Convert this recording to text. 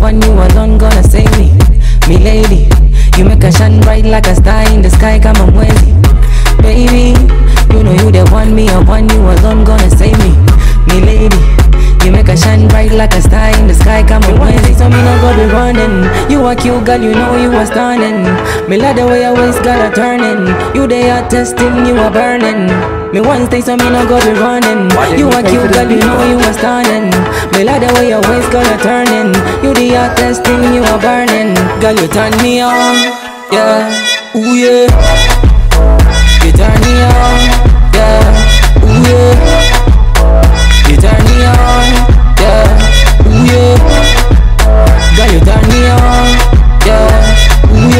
one, you alone gonna save me. Me lady, you make a shine bright like a star in the sky, come on Wednesday. Baby, you know you the one, me a one, you alone gonna save me. Me lady, you make a shine bright like a star in the sky, come on Wednesday. So me no go be running. You a cute girl, you know you are stunning. Me like the way your waist got a turning. You they are testing, you are burning. Me one stay, so me no go be running. You a cute girl, you know you are stunning. Me like the way your waist got a turning. You they are testing, you are burning. Girl, you turn me on, yeah, ooh yeah.